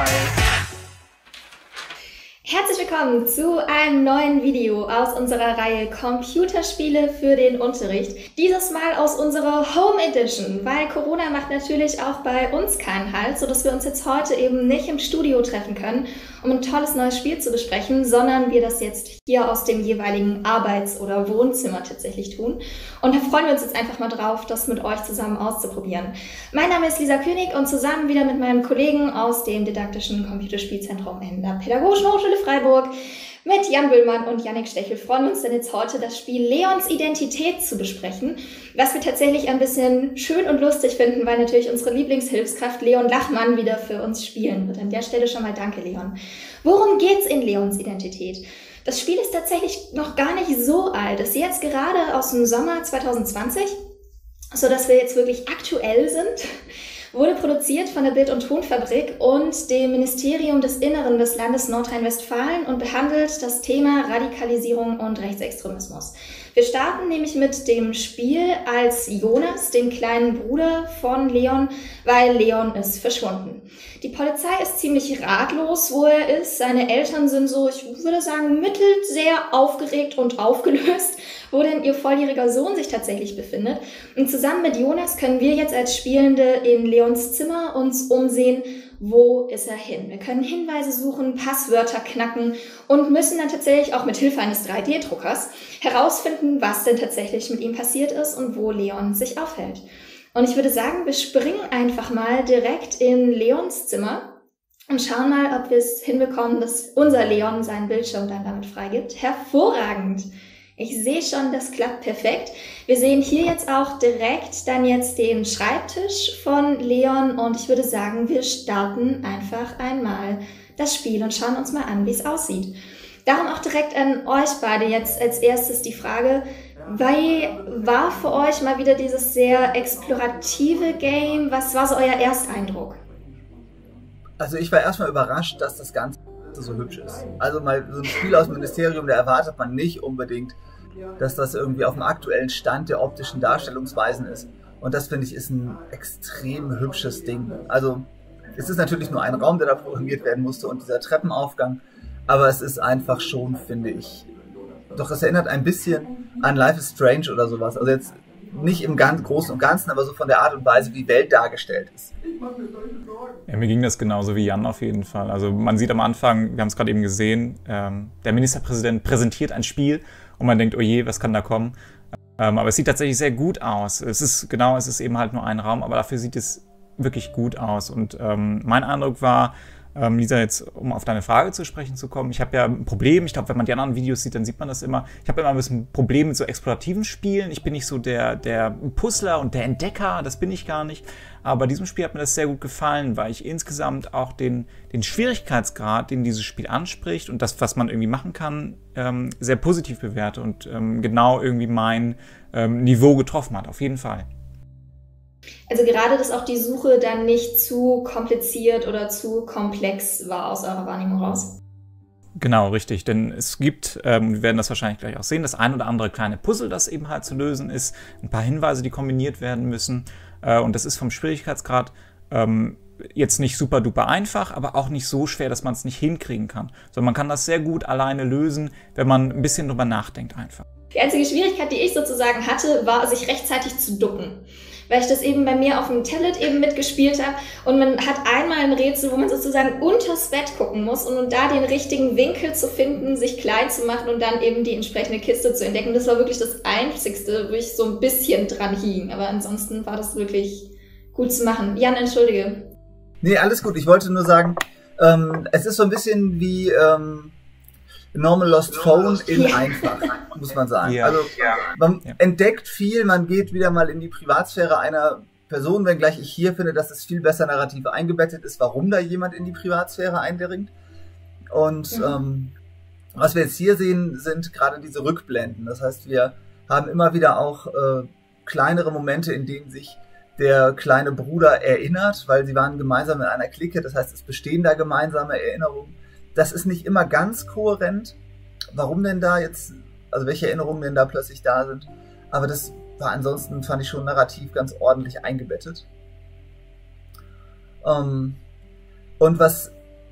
Herzlich willkommen zu einem neuen Video aus unserer Reihe Computerspiele für den Unterricht. Dieses Mal aus unserer Home Edition, weil Corona macht natürlich auch bei uns keinen Halt, sodass wir uns jetzt heute eben nicht im Studio treffen können, um ein tolles neues Spiel zu besprechen, sondern wir das jetzt hier aus dem jeweiligen Arbeits- oder Wohnzimmer tatsächlich tun. Und da freuen wir uns jetzt einfach mal drauf, das mit euch zusammen auszuprobieren. Mein Name ist Lisa König und zusammen wieder mit meinem Kollegen aus dem Didaktischen Computerspielzentrum in der Pädagogischen Hochschule Freiburg mit Jan Böhlmann und Jannik Stechel freuen wir uns denn jetzt heute, das Spiel Leons Identität zu besprechen, was wir tatsächlich ein bisschen schön und lustig finden, weil natürlich unsere Lieblingshilfskraft Leon Lachmann wieder für uns spielen wird. An der Stelle schon mal danke, Leon. Worum geht's in Leons Identität? Das Spiel ist tatsächlich noch gar nicht so alt. Es ist jetzt gerade aus dem Sommer 2020, sodass wir jetzt wirklich aktuell sind. Wurde produziert von der Bild- und Tonfabrik und dem Ministerium des Inneren des Landes Nordrhein-Westfalen und behandelt das Thema Radikalisierung und Rechtsextremismus. Wir starten nämlich mit dem Spiel als Jonas, dem kleinen Bruder von Leon, weil Leon ist verschwunden. Die Polizei ist ziemlich ratlos, wo er ist. Seine Eltern sind so, ich würde sagen, mittel sehr aufgeregt und aufgelöst, wo denn ihr volljähriger Sohn sich tatsächlich befindet. Und zusammen mit Jonas können wir jetzt als Spielende in Leons Zimmer uns umsehen, wo ist er hin. Wir können Hinweise suchen, Passwörter knacken und müssen dann tatsächlich auch mit Hilfe eines 3D-Druckers herausfinden, was denn tatsächlich mit ihm passiert ist und wo Leon sich aufhält. Und ich würde sagen, wir springen einfach mal direkt in Leons Zimmer und schauen mal, ob wir es hinbekommen, dass unser Leon seinen Bildschirm dann damit freigibt. Hervorragend! Ich sehe schon, das klappt perfekt. Wir sehen hier jetzt auch direkt dann jetzt den Schreibtisch von Leon und ich würde sagen, wir starten einfach einmal das Spiel und schauen uns mal an, wie es aussieht. Darum auch direkt an euch beide jetzt als erstes die Frage, war für euch mal wieder dieses sehr explorative Game? Was war so euer Ersteindruck? Also ich war erstmal überrascht, dass das Ganze so hübsch ist. Also mal so ein Spiel aus dem Ministerium, da erwartet man nicht unbedingt, dass das irgendwie auf dem aktuellen Stand der optischen Darstellungsweisen ist. Und das, finde ich, ist ein extrem hübsches Ding. Also es ist natürlich nur ein Raum, der da programmiert werden musste und dieser Treppenaufgang, aber es ist einfach schon, finde ich, doch es erinnert ein bisschen an Life is Strange oder sowas. Also jetzt nicht im ganz Großen und Ganzen, aber so von der Art und Weise, wie die Welt dargestellt ist. Ja, mir ging das genauso wie Jan auf jeden Fall. Also man sieht am Anfang, wir haben es gerade eben gesehen, der Ministerpräsident präsentiert ein Spiel und man denkt, oh je, was kann da kommen? Aber es sieht tatsächlich sehr gut aus. Es ist eben halt nur ein Raum, aber dafür sieht es wirklich gut aus. Und mein Eindruck war, Lisa, jetzt um auf deine Frage zu sprechen zu kommen, ich habe ja ein Problem, ich glaube, wenn man die anderen Videos sieht, dann sieht man das immer. Ich habe immer ein bisschen ein Problem mit so explorativen Spielen. Ich bin nicht so der Puzzler und der Entdecker, das bin ich gar nicht. Aber bei diesem Spiel hat mir das sehr gut gefallen, weil ich insgesamt auch den Schwierigkeitsgrad, den dieses Spiel anspricht und das, was man irgendwie machen kann, sehr positiv bewerte und genau irgendwie mein Niveau getroffen hat, auf jeden Fall. Also gerade, dass auch die Suche dann nicht zu kompliziert oder zu komplex war aus eurer Wahrnehmung raus. Genau, richtig, denn es gibt, wir werden das wahrscheinlich gleich auch sehen, das ein oder andere kleine Puzzle, das eben halt zu lösen ist, ein paar Hinweise, die kombiniert werden müssen und das ist vom Schwierigkeitsgrad jetzt nicht super duper einfach, aber auch nicht so schwer, dass man es nicht hinkriegen kann, sondern man kann das sehr gut alleine lösen, wenn man ein bisschen drüber nachdenkt einfach. Die einzige Schwierigkeit, die ich sozusagen hatte, war, sich rechtzeitig zu ducken. Weil ich das eben bei mir auf dem Tablet eben mitgespielt habe und man hat einmal ein Rätsel, wo man sozusagen unters Bett gucken muss und da den richtigen Winkel zu finden, sich klein zu machen und dann eben die entsprechende Kiste zu entdecken. Das war wirklich das Einzigste, wo ich so ein bisschen dran hing, aber ansonsten war das wirklich gut zu machen. Jan, entschuldige. Nee, alles gut. Ich wollte nur sagen, es ist so ein bisschen wie Normal Lost Phone in einfach, muss man sagen. Ja. Also man entdeckt viel, man geht wieder mal in die Privatsphäre einer Person, wenngleich ich hier finde, dass es viel besser narrativ eingebettet ist, warum da jemand in die Privatsphäre eindringt. Und was wir jetzt hier sehen, sind gerade diese Rückblenden. Das heißt, wir haben immer wieder auch kleinere Momente, in denen sich der kleine Bruder erinnert, weil sie waren gemeinsam in einer Clique, das heißt, es bestehen da gemeinsame Erinnerungen. Das ist nicht immer ganz kohärent, warum denn da jetzt, also welche Erinnerungen denn da plötzlich da sind. Aber das war ansonsten, fand ich schon narrativ ganz ordentlich eingebettet. Und was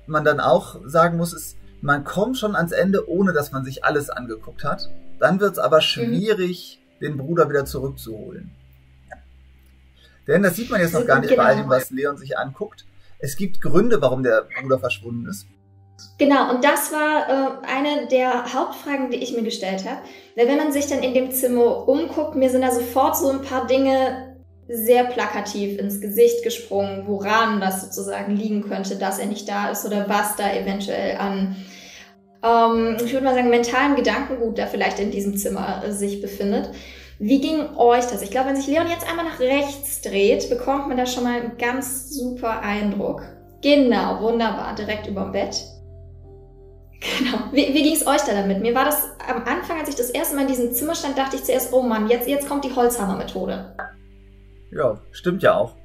man dann auch sagen muss, ist, man kommt schon ans Ende, ohne dass man sich alles angeguckt hat. Dann wird es aber schwierig, den Bruder wieder zurückzuholen. Denn das sieht man jetzt noch gar nicht bei all dem, was Leon sich anguckt. Es gibt Gründe, warum der Bruder verschwunden ist. Genau, und das war eine der Hauptfragen, die ich mir gestellt habe. Weil wenn man sich dann in dem Zimmer umguckt, mir sind da sofort so ein paar Dinge sehr plakativ ins Gesicht gesprungen, woran das sozusagen liegen könnte, dass er nicht da ist oder was da eventuell an, ich würde mal sagen, mentalem Gedankengut da vielleicht in diesem Zimmer sich befindet. Wie ging euch das? Ich glaube, wenn sich Leon jetzt einmal nach rechts dreht, bekommt man da schon mal einen ganz super Eindruck. Genau, wunderbar, direkt überm Bett. Genau. Wie ging es euch da damit? Mir war das am Anfang, als ich das erste Mal in diesem Zimmer stand, dachte ich zuerst, oh Mann, jetzt kommt die Holzhammer-Methode. Ja, stimmt ja auch.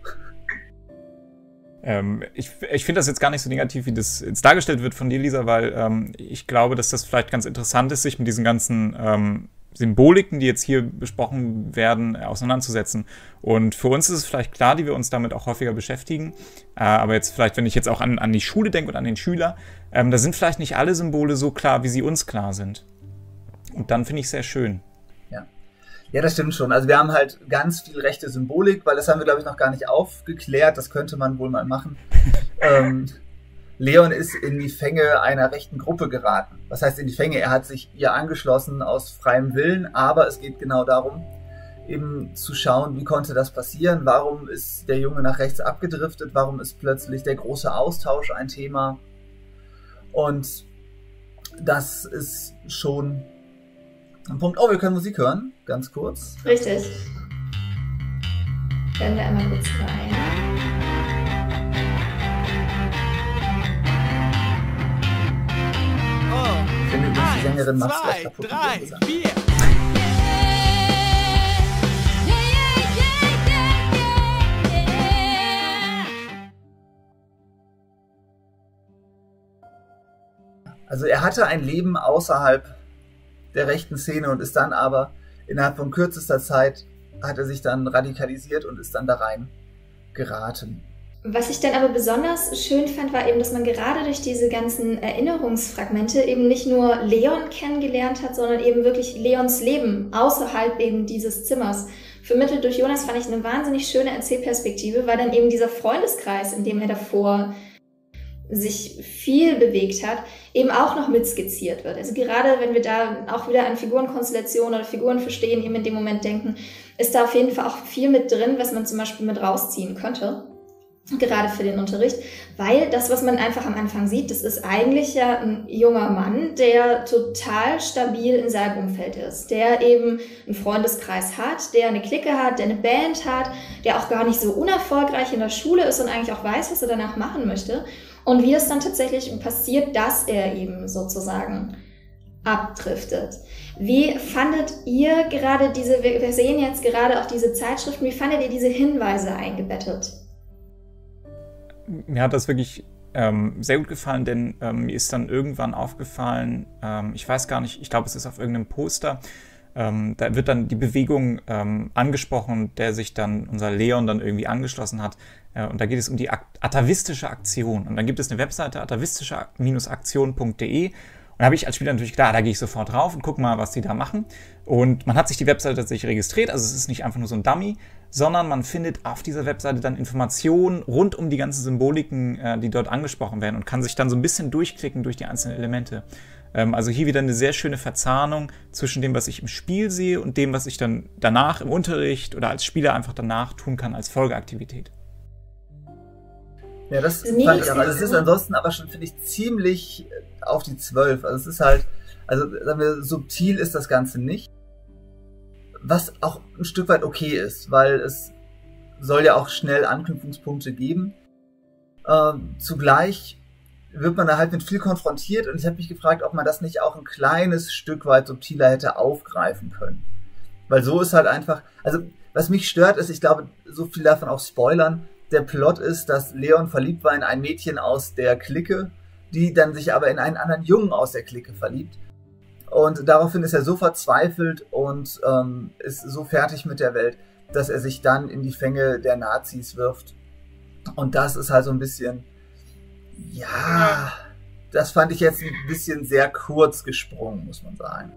Ich finde das jetzt gar nicht so negativ, wie das jetzt dargestellt wird von dir, Lisa, weil ich glaube, dass das vielleicht ganz interessant ist, sich mit diesen ganzen Symboliken, die jetzt hier besprochen werden, auseinanderzusetzen. Und für uns ist es vielleicht klar, die wir uns damit auch häufiger beschäftigen. Aber jetzt vielleicht, wenn ich jetzt auch an die Schule denke und an den Schüler, da sind vielleicht nicht alle Symbole so klar, wie sie uns klar sind. Und dann finde ich es sehr schön. Ja, das stimmt schon. Also wir haben halt ganz viel rechte Symbolik, weil das haben wir, glaube ich, noch gar nicht aufgeklärt. Das könnte man wohl mal machen. Leon ist in die Fänge einer rechten Gruppe geraten. Was heißt in die Fänge? Er hat sich ihr angeschlossen aus freiem Willen, aber es geht genau darum, eben zu schauen, wie konnte das passieren? Warum ist der Junge nach rechts abgedriftet? Warum ist plötzlich der große Austausch ein Thema? Und das ist schon ein Punkt. Oh, wir können Musik hören, ganz kurz. Richtig. Hören wir einmal kurz rein. Ich finde übrigens, die Sängerin macht es gleich kaputt. 3, 4. Also er hatte ein Leben außerhalb der rechten Szene und ist dann aber innerhalb von kürzester Zeit hat er sich dann radikalisiert und ist dann da rein geraten. Was ich dann aber besonders schön fand, war eben, dass man gerade durch diese ganzen Erinnerungsfragmente eben nicht nur Leon kennengelernt hat, sondern eben wirklich Leons Leben außerhalb eben dieses Zimmers. Vermittelt durch Jonas fand ich eine wahnsinnig schöne Erzählperspektive, weil dann eben dieser Freundeskreis, in dem er davor sich viel bewegt hat, eben auch noch mit skizziert wird. Also gerade wenn wir da auch wieder an Figurenkonstellationen oder Figuren verstehen, eben in dem Moment denken, ist da auf jeden Fall auch viel mit drin, was man zum Beispiel mit rausziehen könnte. Gerade für den Unterricht, weil das, was man einfach am Anfang sieht, das ist eigentlich ja ein junger Mann, der total stabil in seinem Umfeld ist, der eben einen Freundeskreis hat, der eine Clique hat, der eine Band hat, der auch gar nicht so unerfolgreich in der Schule ist und eigentlich auch weiß, was er danach machen möchte. Und wie es dann tatsächlich passiert, dass er eben sozusagen abdriftet. Wie fandet ihr gerade diese, wir sehen jetzt gerade auch diese Zeitschriften, wie fandet ihr diese Hinweise eingebettet? Mir hat das wirklich sehr gut gefallen, denn mir ist dann irgendwann aufgefallen, ich weiß gar nicht, ich glaube, es ist auf irgendeinem Poster, da wird dann die Bewegung angesprochen, der sich dann unser Leon dann irgendwie angeschlossen hat. Und da geht es um die atavistische Aktion. Und dann gibt es eine Webseite, atavistische-aktion.de. Und da habe ich als Spieler natürlich gedacht, da gehe ich sofort drauf und gucke mal, was die da machen. Und man hat sich die Webseite tatsächlich registriert. Also es ist nicht einfach nur so ein Dummy, sondern man findet auf dieser Webseite dann Informationen rund um die ganzen Symboliken, die dort angesprochen werden und kann sich dann so ein bisschen durchklicken durch die einzelnen Elemente. Also hier wieder eine sehr schöne Verzahnung zwischen dem, was ich im Spiel sehe und dem, was ich dann danach im Unterricht oder als Spieler einfach danach tun kann als Folgeaktivität. Ja, das fand ich auch. Also es ist ansonsten aber schon, finde ich, ziemlich auf die 12. Also es ist halt, also sagen wir, subtil ist das Ganze nicht. Was auch ein Stück weit okay ist, weil es soll ja auch schnell Anknüpfungspunkte geben. Zugleich wird man da halt mit viel konfrontiert und ich habe mich gefragt, ob man das nicht auch ein kleines Stück weit subtiler hätte aufgreifen können. Weil so ist halt einfach, also was mich stört ist, ich glaube, so viel davon auch spoilern, der Plot ist, dass Leon verliebt war in ein Mädchen aus der Clique, die dann sich aber in einen anderen Jungen aus der Clique verliebt. Und daraufhin ist er so verzweifelt und ist so fertig mit der Welt, dass er sich dann in die Fänge der Nazis wirft. Und das ist halt so ein bisschen, Ja, das fand ich jetzt ein bisschen sehr kurz gesprungen, muss man sagen.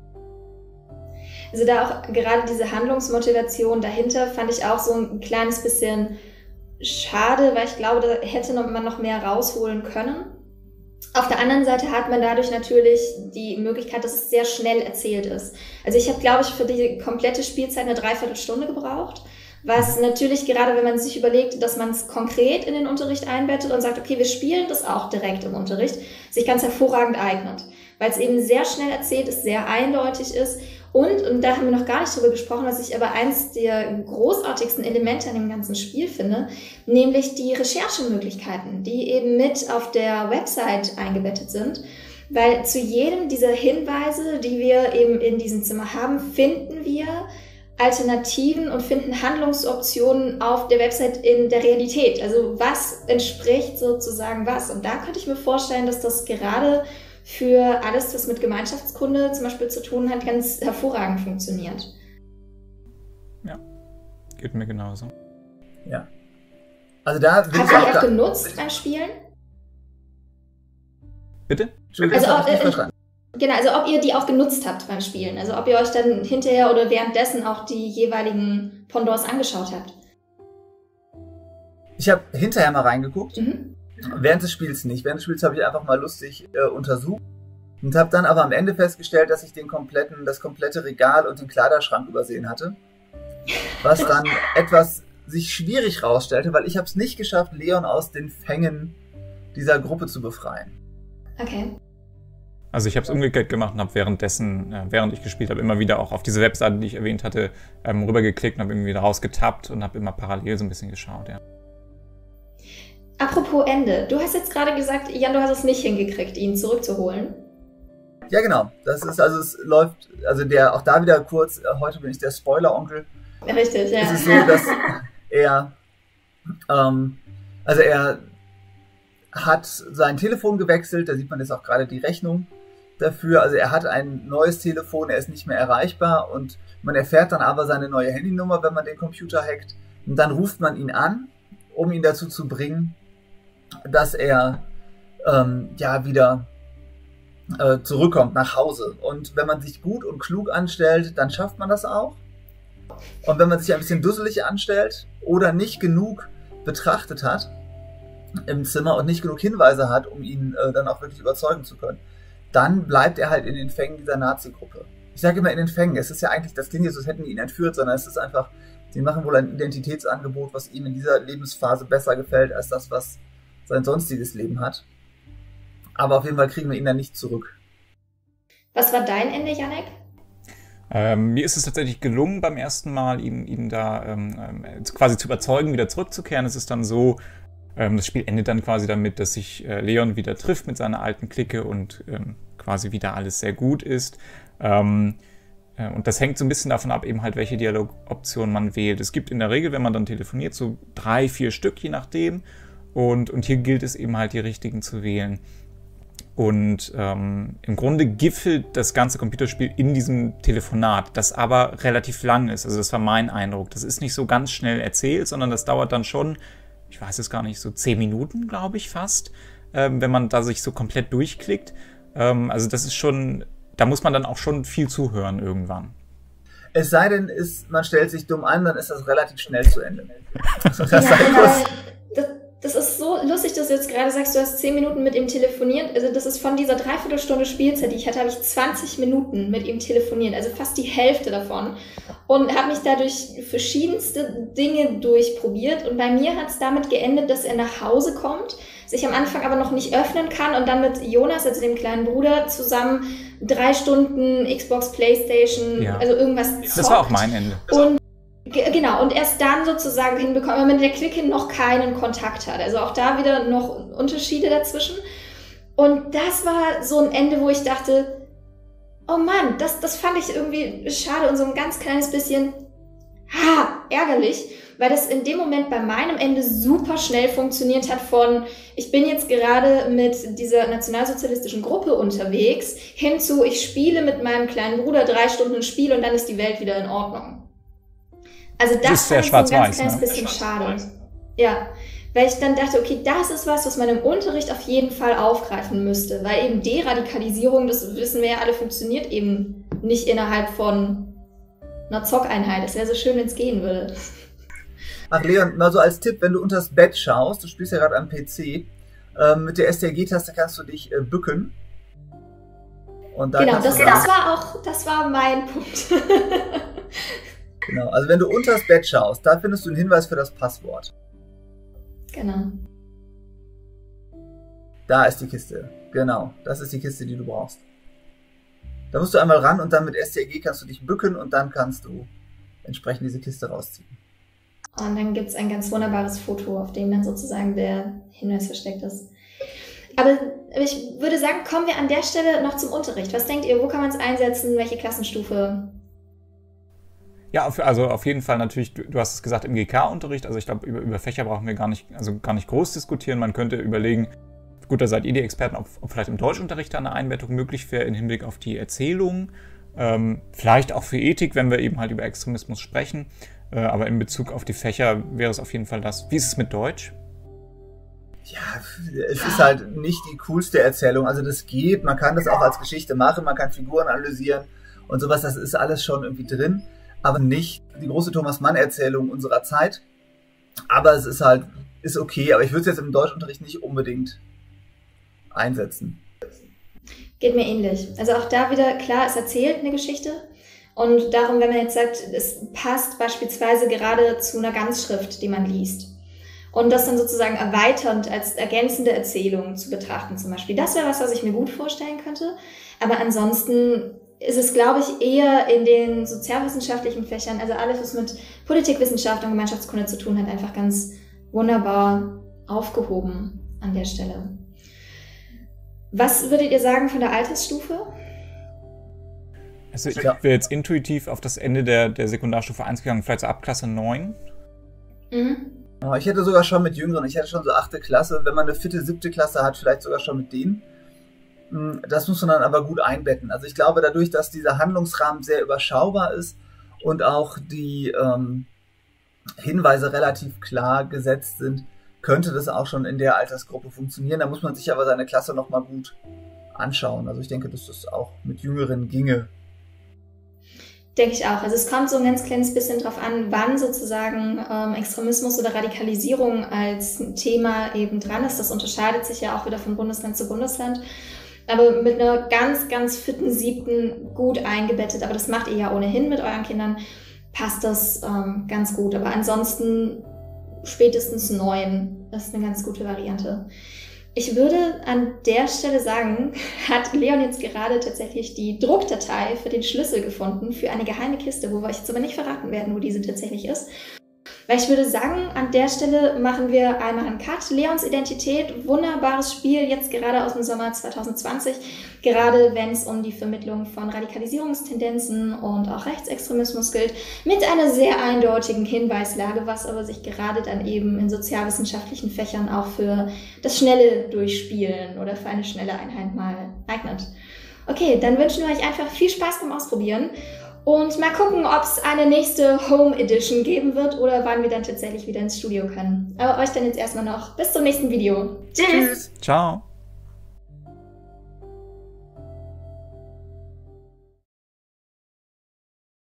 Also da auch gerade diese Handlungsmotivation dahinter fand ich auch so ein kleines bisschen schade, weil ich glaube, da hätte man noch mehr rausholen können. Auf der anderen Seite hat man dadurch natürlich die Möglichkeit, dass es sehr schnell erzählt ist. Also ich habe, glaube ich, für die komplette Spielzeit eine Dreiviertelstunde gebraucht, was natürlich gerade, wenn man sich überlegt, dass man es konkret in den Unterricht einbettet und sagt, okay, wir spielen das auch direkt im Unterricht, sich ganz hervorragend eignet, weil es eben sehr schnell erzählt ist, sehr eindeutig ist. Und da haben wir noch gar nicht drüber gesprochen, was ich aber eins der großartigsten Elemente an dem ganzen Spiel finde, nämlich die Recherchemöglichkeiten, die eben mit auf der Website eingebettet sind. Weil zu jedem dieser Hinweise, die wir eben in diesem Zimmer haben, finden wir Alternativen und finden Handlungsoptionen auf der Website in der Realität. Also was entspricht sozusagen was? Und da könnte ich mir vorstellen, dass das gerade für alles, was mit Gemeinschaftskunde zum Beispiel zu tun hat, ganz hervorragend funktioniert. Ja, geht mir genauso. Ja. Also da habt ihr die auch genutzt beim Spielen? Bitte? Entschuldigung, das habe ich nicht verstanden. Genau, also ob ihr die auch genutzt habt beim Spielen. Also ob ihr euch dann hinterher oder währenddessen auch die jeweiligen Pendants angeschaut habt. Ich habe hinterher mal reingeguckt. Während des Spiels nicht. Während des Spiels habe ich einfach mal lustig untersucht und habe dann aber am Ende festgestellt, dass ich das komplette Regal und den Kleiderschrank übersehen hatte. Was dann etwas sich schwierig rausstellte, weil ich habe es nicht geschafft, Leon aus den Fängen dieser Gruppe zu befreien. Okay. Also ich habe es umgekehrt gemacht und habe währenddessen, während ich gespielt habe, immer wieder auch auf diese Webseite, die ich erwähnt hatte, rübergeklickt und habe irgendwie wieder rausgetappt und habe immer parallel so ein bisschen geschaut, ja. Apropos Ende. Du hast jetzt gerade gesagt, Jan, du hast es nicht hingekriegt, ihn zurückzuholen. Ja, genau. Das ist, also es läuft, also auch da wieder kurz, heute bin ich der Spoiler-Onkel. Richtig, ja. Es ist so, dass er hat sein Telefon gewechselt, da sieht man jetzt auch gerade die Rechnung dafür. Also er hat ein neues Telefon, er ist nicht mehr erreichbar und man erfährt dann aber seine neue Handynummer, wenn man den Computer hackt. Und dann ruft man ihn an, um ihn dazu zu bringen, dass er wieder zurückkommt nach Hause. Und wenn man sich gut und klug anstellt, dann schafft man das auch. Und wenn man sich ein bisschen dusselig anstellt oder nicht genug betrachtet hat im Zimmer und nicht genug Hinweise hat, um ihn dann auch wirklich überzeugen zu können, dann bleibt er halt in den Fängen dieser Nazi-Gruppe. Ich sage immer in den Fängen. Es ist ja eigentlich, das klingt jetzt so, als hätten die ihn entführt, sondern es ist einfach, sie machen wohl ein Identitätsangebot, was ihm in dieser Lebensphase besser gefällt, als das, was sein sonstiges Leben hat. Aber auf jeden Fall kriegen wir ihn dann nicht zurück. Was war dein Ende, Jannik? Mir ist es tatsächlich gelungen, beim ersten Mal ihn da quasi zu überzeugen, wieder zurückzukehren. Es ist dann so, das Spiel endet dann quasi damit, dass sich Leon wieder trifft mit seiner alten Clique und quasi wieder alles sehr gut ist. Und das hängt so ein bisschen davon ab, eben halt, welche Dialogoption man wählt. Es gibt in der Regel, wenn man dann telefoniert, so 3, 4 Stück, je nachdem. Und hier gilt es eben halt, die richtigen zu wählen. Und im Grunde gipfelt das ganze Computerspiel in diesem Telefonat, das aber relativ lang ist. Also das war mein Eindruck. Das ist nicht so ganz schnell erzählt, sondern das dauert dann schon, ich weiß es gar nicht, so 10 Minuten, glaube ich fast, wenn man da sich so komplett durchklickt. Also das ist schon, da muss man dann auch schon viel zuhören irgendwann. Es sei denn, man stellt sich dumm an, dann ist das relativ schnell zu Ende. Das ist so lustig, dass du jetzt gerade sagst, du hast 10 Minuten mit ihm telefoniert. Also das ist von dieser Dreiviertelstunde Spielzeit, die ich hatte, habe ich 20 Minuten mit ihm telefoniert. Also fast die Hälfte davon. Und habe mich dadurch verschiedenste Dinge durchprobiert. Und bei mir hat es damit geendet, dass er nach Hause kommt, sich am Anfang aber noch nicht öffnen kann und dann mit Jonas, also dem kleinen Bruder, zusammen 3 Stunden Xbox, Playstation, also irgendwas zockt. Das war auch mein Ende. Genau, und erst dann sozusagen hinbekommen, wenn man mit der Clique noch keinen Kontakt hat. Also auch da wieder noch Unterschiede dazwischen. Und das war so ein Ende, wo ich dachte, oh Mann, das fand ich irgendwie schade und so ein ganz kleines bisschen ärgerlich, weil das in dem Moment bei meinem Ende super schnell funktioniert hat von, ich bin jetzt gerade mit dieser nationalsozialistischen Gruppe unterwegs, hin zu, ich spiele mit meinem kleinen Bruder 3 Stunden ein Spiel und dann ist die Welt wieder in Ordnung. Also das ist sehr fand ich so ein ganz schwarz-weiß, kleines bisschen schade. Ja, Weil ich dann dachte, okay, das ist was man im Unterricht auf jeden Fall aufgreifen müsste, weil eben Deradikalisierung, das wissen wir ja alle, funktioniert eben nicht innerhalb von einer Zockeinheit. Es wäre so schön, wenn es gehen würde. Ach Leon, mal so als Tipp, wenn du unter das Bett schaust, du spielst ja gerade am PC, mit der STRG-Taste kannst du dich bücken. Und dann genau, das war mein Punkt. Genau, also wenn du unter das Bett schaust, da findest du einen Hinweis für das Passwort. Genau. Da ist die Kiste. Genau, das ist die Kiste, die du brauchst. Da musst du einmal ran und dann mit STRG kannst du dich bücken und dann kannst du entsprechend diese Kiste rausziehen. Und dann gibt es ein ganz wunderbares Foto, auf dem dann sozusagen der Hinweis versteckt ist. Aber ich würde sagen, kommen wir an der Stelle noch zum Unterricht. Was denkt ihr, wo kann man es einsetzen, welche Klassenstufe? Ja, also auf jeden Fall natürlich, du hast es gesagt, im GK-Unterricht, also ich glaube, über Fächer brauchen wir gar nicht groß diskutieren. Man könnte überlegen, gut, da seid ihr die Experten, ob vielleicht im Deutschunterricht da eine Einbettung möglich wäre im Hinblick auf die Erzählung. Vielleicht auch für Ethik, wenn wir eben halt über Extremismus sprechen. Aber in Bezug auf die Fächer wäre es auf jeden Fall das. Wie ist es mit Deutsch? Ja, es ist halt nicht die coolste Erzählung. Also das geht, man kann das auch als Geschichte machen, man kann Figuren analysieren und sowas, das ist alles schon irgendwie drin. Aber nicht die große Thomas-Mann-Erzählung unserer Zeit. Aber es ist okay, aber ich würde es jetzt im Deutschunterricht nicht unbedingt einsetzen. Geht mir ähnlich. Also auch da wieder, klar, es erzählt eine Geschichte. Und darum, wenn man jetzt sagt, es passt beispielsweise gerade zu einer Ganzschrift, die man liest. Und das dann sozusagen erweiternd als ergänzende Erzählung zu betrachten zum Beispiel. Das wäre was ich mir gut vorstellen könnte. Aber ansonsten ist es, glaube ich, eher in den sozialwissenschaftlichen Fächern, also alles, was mit Politikwissenschaft und Gemeinschaftskunde zu tun hat, einfach ganz wunderbar aufgehoben an der Stelle. Was würdet ihr sagen von der Altersstufe? Also ich wäre jetzt intuitiv auf das Ende der Sekundarstufe 1 gegangen, vielleicht so ab Klasse 9. Mhm. Ich hätte sogar schon mit Jüngeren, ich hätte schon so 8. Klasse, wenn man eine 4., 7. Klasse hat, vielleicht sogar schon mit denen. Das muss man dann aber gut einbetten. Also ich glaube, dadurch, dass dieser Handlungsrahmen sehr überschaubar ist und auch die Hinweise relativ klar gesetzt sind, könnte das auch schon in der Altersgruppe funktionieren. Da muss man sich aber seine Klasse nochmal gut anschauen. Also ich denke, dass das auch mit Jüngeren ginge. Denke ich auch. Also es kommt so ein ganz kleines bisschen drauf an, wann sozusagen Extremismus oder Radikalisierung als Thema eben dran ist. Das unterscheidet sich ja auch wieder von Bundesland zu Bundesland. Aber mit einer ganz, ganz fitten 7. gut eingebettet, aber das macht ihr ja ohnehin mit euren Kindern, passt das ganz gut. Aber ansonsten spätestens 9, das ist eine ganz gute Variante. Ich würde an der Stelle sagen, hat Leon jetzt gerade tatsächlich die Druckdatei für den Schlüssel gefunden, für eine geheime Kiste, wo wir euch jetzt aber nicht verraten werden, wo diese tatsächlich ist. Weil ich würde sagen, an der Stelle machen wir einmal einen Cut. Leons Identität, wunderbares Spiel, jetzt gerade aus dem Sommer 2020. Gerade wenn es um die Vermittlung von Radikalisierungstendenzen und auch Rechtsextremismus gilt. Mit einer sehr eindeutigen Hinweislage, was aber sich gerade dann eben in sozialwissenschaftlichen Fächern auch für das schnelle Durchspielen oder für eine schnelle Einheit mal eignet. Okay, dann wünschen wir euch einfach viel Spaß beim Ausprobieren. Und mal gucken, ob es eine nächste Home Edition geben wird oder wann wir dann tatsächlich wieder ins Studio können. Aber euch dann jetzt erstmal noch bis zum nächsten Video. Tschüss! Ciao!